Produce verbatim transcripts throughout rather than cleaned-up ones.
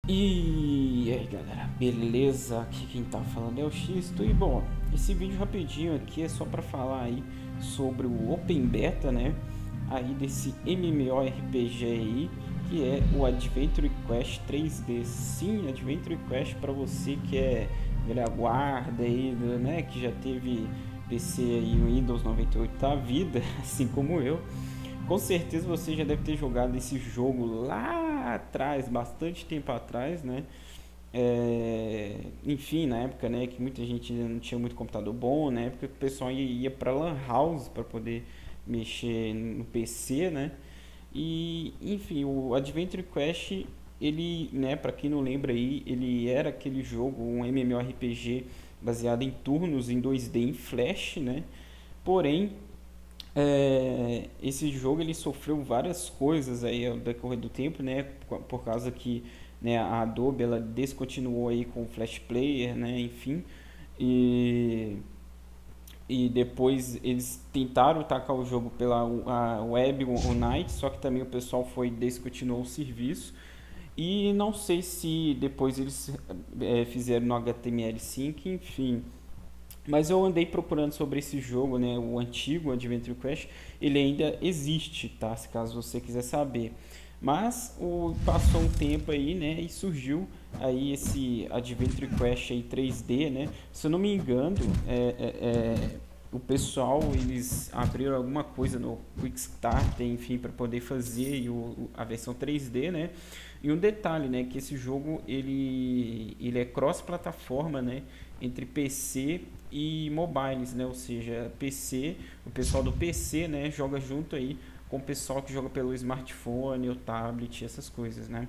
E aí galera, beleza? Aqui quem tá falando é o Xisto. E bom, esse vídeo rapidinho aqui é só pra falar aí sobre o Open Beta, né? Aí desse MMORPG aí, que é o Adventure Quest três D. Sim, Adventure Quest pra você que é velha guarda aí, né? Que já teve P C aí, o Windows noventa e oito da vida, assim como eu. Com certeza você já deve ter jogado esse jogo lá atrás, bastante tempo atrás, né? É, enfim, na época, né, que muita gente não tinha muito computador bom, na época que o pessoal ia, ia para lan house para poder mexer no P C, né? E, enfim, o Adventure Quest, ele, né, para quem não lembra aí, ele era aquele jogo, um MMORPG baseado em turnos em dois D em Flash, né? Porém, é, esse jogo ele sofreu várias coisas aí ao decorrer do tempo, né? Por, por causa que, né, a Adobe ela descontinuou aí com o Flash Player, né? Enfim, e, e depois eles tentaram tacar o jogo pela a web o Night, só que também o pessoal foi descontinuou o serviço. E não sei se depois eles é, fizeram no H T M L cinco, enfim. Mas eu andei procurando sobre esse jogo, né, o antigo Adventure Quest, ele ainda existe, tá? Se caso você quiser saber. Mas o, passou um tempo aí, né, e surgiu aí esse Adventure Quest aí três D, né? Se eu não me engano, é, é, é, o pessoal eles abriram alguma coisa no Quickstarter, enfim, para poder fazer o, a versão três D, né? E um detalhe, né, que esse jogo ele, ele é cross-plataforma, né, entre P C e mobiles, né? Ou seja, P C, o pessoal do P C, né, joga junto aí com o pessoal que joga pelo smartphone, ou tablet, essas coisas, né?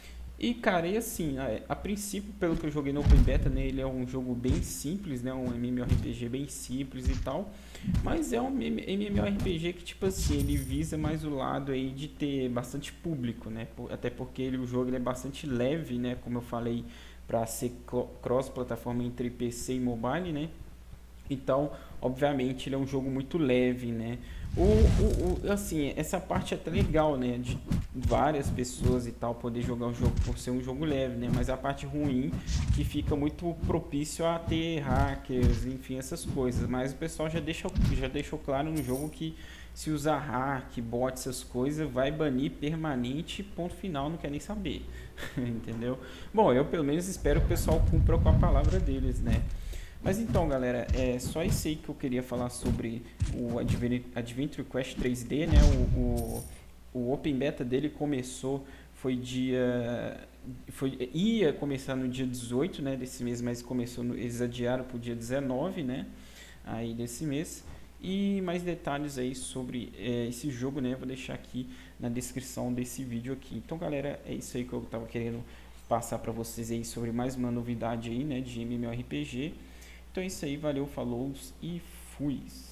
E cara, e assim, a, a princípio, pelo que eu joguei no Open Beta, né, ele é um jogo bem simples, né, um MMORPG bem simples e tal, mas é um MMORPG que, tipo assim, ele visa mais o lado aí de ter bastante público, né, até porque ele, o jogo ele é bastante leve, né, como eu falei, para ser cross-plataforma entre P C e mobile, né, então, obviamente, ele é um jogo muito leve, né? O, o, o, assim, essa parte é até legal, né? De várias pessoas e tal poder jogar o jogo por ser um jogo leve, né? Mas a parte ruim que fica muito propício a ter hackers, enfim, essas coisas. Mas o pessoal já deixa, já deixou claro no jogo que se usar hack, bot, essas coisas, vai banir permanente, ponto final, não quer nem saber. Entendeu? Bom, eu pelo menos espero que o pessoal cumpra com a palavra deles, né? Mas então, galera, é só isso aí que eu queria falar sobre o Adventure Quest três D, né? O, o, o Open Beta dele começou, foi dia... Foi, ia começar no dia dezoito, né, desse mês, mas começou no, eles adiaram para o dia dezenove, né, aí desse mês. E mais detalhes aí sobre é, esse jogo, né, eu vou deixar aqui na descrição desse vídeo aqui. Então, galera, é isso aí que eu tava querendo passar para vocês aí sobre mais uma novidade aí, né, de MMORPG. Então é isso aí, valeu, falou e fui.